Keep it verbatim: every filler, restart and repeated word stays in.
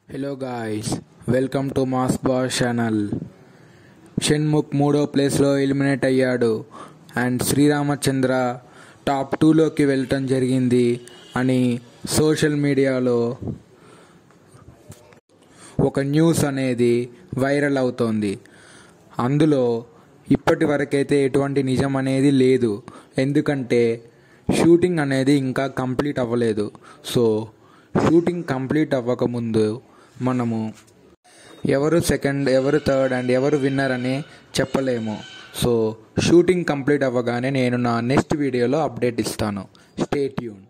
Hello guys, welcome to mass boss channel. Shanmukh మూడో ప్లేస్లో eliminate అయ్యాడు అండ్ శ్రీరామచంద్ర టాప్ టూలోకి వెళ్ళటం జరిగింది అని సోషల్ మీడియాలో ఒక న్యూస్ అనేది వైరల్ అవుతోంది. అందులో ఇప్పటి వరకైతే ఎటువంటి నిజం అనేది లేదు, ఎందుకంటే షూటింగ్ అనేది ఇంకా కంప్లీట్ అవ్వలేదు. సో షూటింగ్ కంప్లీట్ అవ్వకముందు మనము ఎవరు సెకండ్, ఎవరు థర్డ్ అండ్ ఎవరు విన్నర్ అని చెప్పలేము. సో షూటింగ్ కంప్లీట్ అవ్వగానే నేను నా నెక్స్ట్ వీడియోలో అప్డేట్ ఇస్తాను. Stay tune.